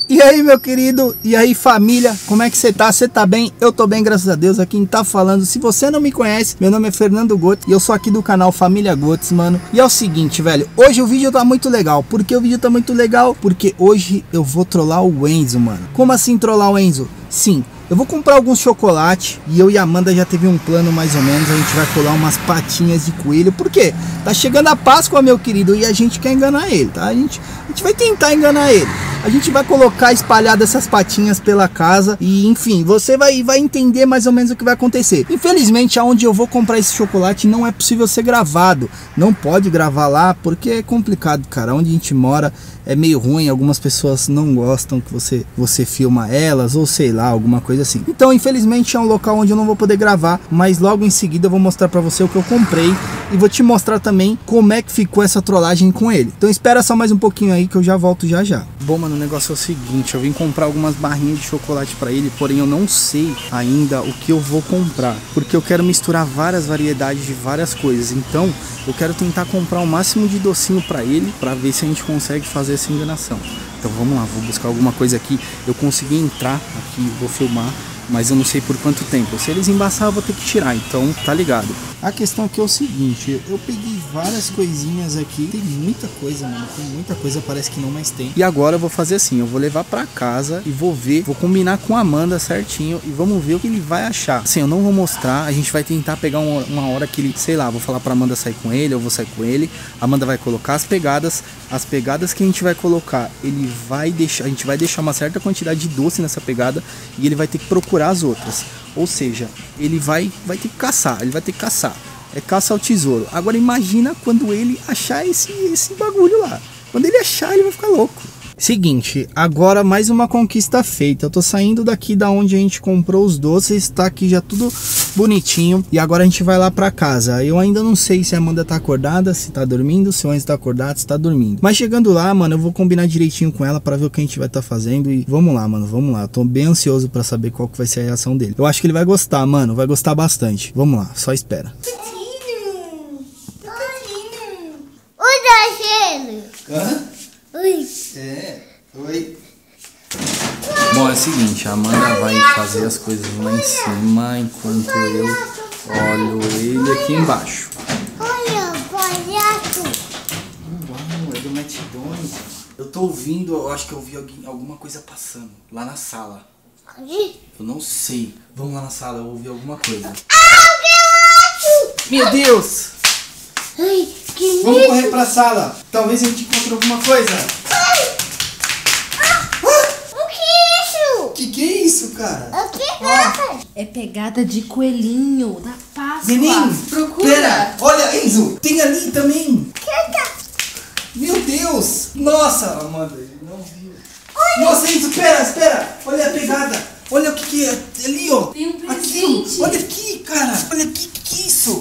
E aí, meu querido, e aí, família, como é que você tá? Você tá bem? Eu tô bem, graças a Deus. Aqui quem tá falando, se você não me conhece, meu nome é Fernando Gotes e eu sou aqui do canal Família Gotes, mano. E é o seguinte, velho, hoje o vídeo tá muito legal. Por que o vídeo tá muito legal? Porque hoje eu vou trollar o Enzo, mano. Como assim trollar o Enzo? Sim, eu vou comprar alguns chocolates e eu e a Amanda já teve um plano mais ou menos. A gente vai colar umas patinhas de coelho. Por quê? Tá chegando a Páscoa, meu querido, e a gente quer enganar ele, tá? A gente vai tentar enganar ele. A gente vai colocar espalhadas essas patinhas pela casa e, enfim, você vai entender mais ou menos o que vai acontecer. Infelizmente, aonde eu vou comprar esse chocolate não é possível ser gravado. Não pode gravar lá porque é complicado, cara. Onde a gente mora é meio ruim. Algumas pessoas não gostam que você filma elas ou sei lá, alguma coisa assim. Então, infelizmente, é um local onde eu não vou poder gravar, mas logo em seguida eu vou mostrar pra você o que eu comprei e vou te mostrar também como é que ficou essa trollagem com ele. Então espera só mais um pouquinho aí que eu já volto já já. Bom, mano, o negócio é o seguinte, eu vim comprar algumas barrinhas de chocolate pra ele, porém eu não sei ainda o que eu vou comprar, porque eu quero misturar várias variedades de várias coisas. Então eu quero tentar comprar o máximo de docinho pra ele, pra ver se a gente consegue fazer essa enganação. Então vamos lá, vou buscar alguma coisa aqui. Eu consegui entrar aqui, vou filmar, mas eu não sei por quanto tempo. Se eles embaçar eu vou ter que tirar, então tá ligado. A questão aqui é o seguinte, eu peguei várias coisinhas aqui. Tem muita coisa, mano, tem muita coisa, parece que não mais tem. E agora eu vou fazer assim, eu vou levar pra casa e vou ver, vou combinar com a Amanda certinho e vamos ver o que ele vai achar. Assim, eu não vou mostrar, a gente vai tentar pegar uma hora que ele, sei lá, vou falar pra Amanda sair com ele, eu vou sair com ele. A Amanda vai colocar as pegadas que a gente vai colocar, ele vai deixar, a gente vai deixar uma certa quantidade de doce nessa pegada e ele vai ter que procurar as outras. Ou seja, ele vai ter que caçar, ele vai ter que caçar. É caça ao tesouro. Agora imagina quando ele achar esse bagulho lá. Quando ele achar, ele vai ficar louco. Seguinte, agora mais uma conquista feita. Eu tô saindo daqui da onde a gente comprou os doces, tá aqui já tudo bonitinho. E agora a gente vai lá pra casa. Eu ainda não sei se a Amanda tá acordada, se tá dormindo, se o Enzo tá acordado, se tá dormindo. Mas chegando lá, mano, eu vou combinar direitinho com ela pra ver o que a gente vai tá fazendo. E vamos lá, mano, vamos lá. Eu tô bem ansioso pra saber qual que vai ser a reação dele. Eu acho que ele vai gostar, mano, vai gostar bastante. Vamos lá, só espera. Hã? Oi. É, oi. Bom, é o seguinte, a Amanda vai fazer as coisas lá em cima enquanto eu olho ele aqui embaixo. Olha, palhaço. Uau, é do McDonald's. Eu tô ouvindo, eu acho que eu ouvi alguma coisa passando lá na sala. Onde? Eu não sei. Vamos lá na sala, eu ouvi alguma coisa. Ah, Meu Deus! ai, que Vamos isso? correr pra sala. Talvez a gente encontre alguma coisa. Ai. O que é isso? Que é isso, cara? É pegada. É pegada de coelhinho da Páscoa. Neném, procura. pera, olha, Enzo, tem ali também. Pega. Meu Deus! Nossa, Amanda, ele não viu. Nossa, Enzo, espera, olha a pegada. Olha o que é ali, ó. Tem um Aqui, presente. ó. Olha aqui, cara. Olha aqui, que é isso?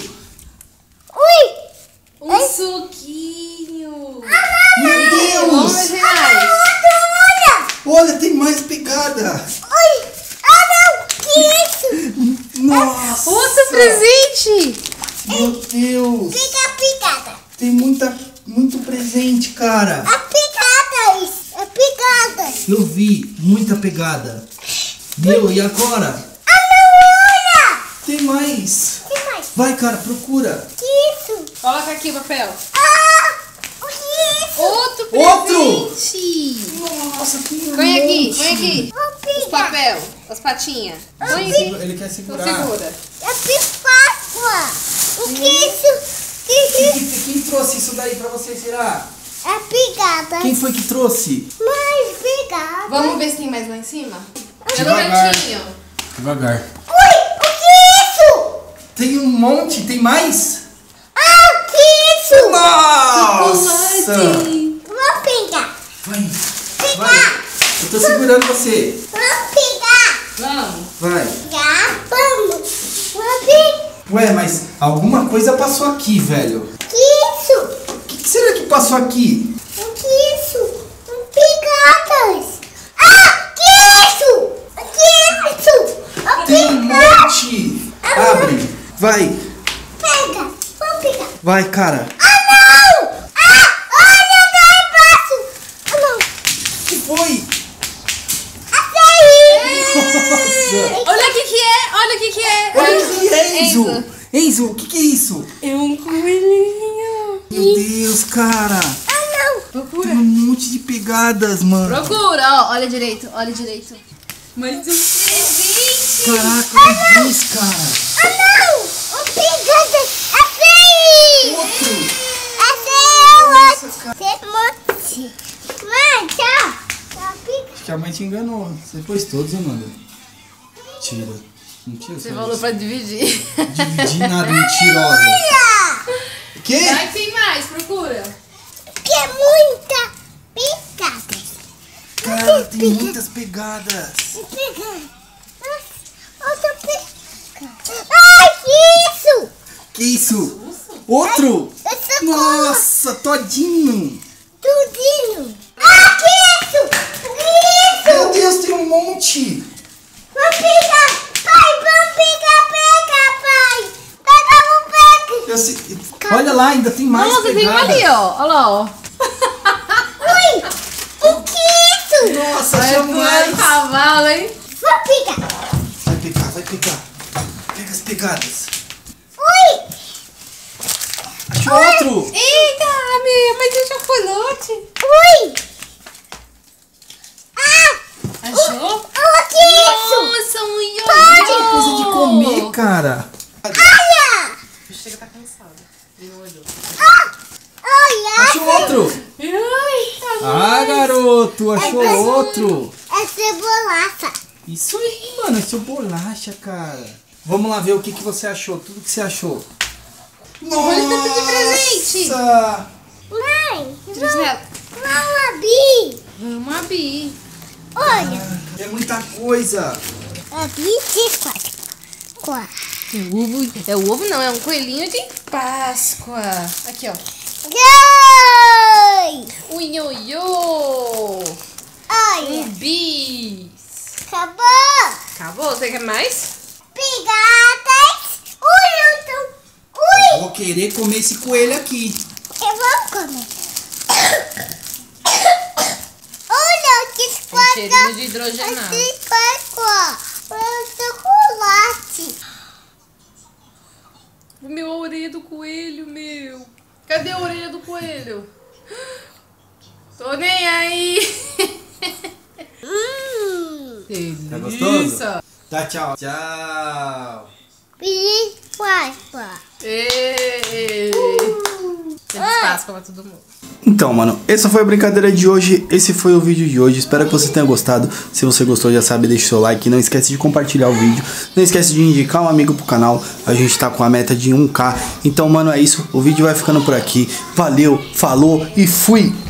Ui. Um suquinho. Meu Deus! R$11. Olha, tem mais pegada. Oi. Ah, não. Que isso? Nossa! Outro presente. Meu Deus! Pega a pegada. Tem muito presente, cara. É pegada isso. É pegada. Eu vi muita pegada. Meu, e agora? Ah, não, olha. Tem mais. Que mais? Vai, cara, procura. Que isso? Coloca aqui o papel. Ah, o que é isso? Outro Outro? presente. Nossa, tem um Põe aqui, monte. põe aqui. Vou Os pegar. papel, as patinhas. Põe aqui. Ele quer Então segurar. segura. É Páscoa. O que é isso? Que é isso? Quem trouxe isso daí pra você, será? É pegada. Quem foi que trouxe? Mais pegada. Vamos ver se tem mais lá em cima? Pelo Devagar. cantinho. Devagar. Ui, o que é isso? Tem um monte, tem mais? Ah, o que é isso? Nossa! Chocolate. Vou pegar. Vai, Pegar. vai. Eu tô segurando você. Vou pegar. Vamos. Vai. Já, vamos. Vou pegar. Ué, mas alguma coisa passou aqui, velho. Que isso? O que será que passou aqui? O que é isso? Pegadas. Ah, que é isso? O que é isso? Tem um monte. Abre. Vai. Pega. Vou pegar. Vai, cara. Ah, não! Ah, olha lá embaixo. Ah, não. O que foi? Olha o que que é, olha o que que é. Olha o que é, Enzo. Enzo, o que é isso? É um coelhinho. Meu Deus, cara. Procura. Tem um monte de pegadas, mano. Procura, ó, olha direito, olha direito. Mais um presente. Caraca, olha isso, cara. Ah, não! O pegada é feio! Outro. Esse é o outro. Tem monte. Mãe, tchau. Tchau, pica. Acho que a mãe te enganou. Você pôs todos, Amanda? Tira. Mentira. Você falou pra dividir. Dividir nada, mentirosa. O quê? Vai que tem mais, procura. Que é muita picada. Cara, tem muitas pegadas. Pegada. Outra picada. Ai, que isso? Que isso? Outro? Essa Nossa, todinho. tudinho. Ah, que isso? Que isso? Meu Deus, tem um monte. Vamos pegar. Pai, vamos pegar, pai. Pega, vamos pegar. Eu sei- Olha lá, ainda tem mais Nossa, tem um pegadas. ali, ó. Olha lá, ó. Ui, o que é isso? Nossa, Vai achamos mais. pro cavalo, hein? Vou pegar. Vai pegar, vai pegar. Pega as pegadas. Ui, Achou outro. Eita, meu, mas eu já fui noite. ui. Ah, Achou? o que é isso? Nossa, um ioiô. Coisa de comer, cara. Olha. Chega, tá cansado. Olha. Achou outro. Ai, Ah, garoto, achou outro. É cebolaça. Isso aí, mano, é bolacha, cara. Vamos lá ver o que você achou, tudo que você achou. olha o tanto de presente. Nossa! Mãe, Traz nela. não abri. Vamos abrir. Olha. É muita coisa. Abri de quatro. É o ovo não, é um coelhinho de Páscoa. Aqui, ó. Dois. Um ioiô. Olha. Um bis. Acabou. Acabou? Você quer mais? Pegadas. Ui, eu tô... Ui. Vou querer comer esse coelho aqui. Eu vou comer. Olha, que Tem cheirinho de hidrogenado. Chocolate. Meu, a orelha do coelho, meu. Cadê a orelha do coelho? Tô nem aí. Tá gostoso? Delícia. Tá, tchau. Tchau. Feliz Páscoa. Feliz Páscoa pra todo mundo. Então, mano, essa foi a brincadeira de hoje. Esse foi o vídeo de hoje. Espero que você tenha gostado. Se você gostou, já sabe, deixa o seu like. Não esquece de compartilhar o vídeo. Não esquece de indicar um amigo pro canal. A gente tá com a meta de 1K. Então, mano, é isso. O vídeo vai ficando por aqui. Valeu, falou e fui!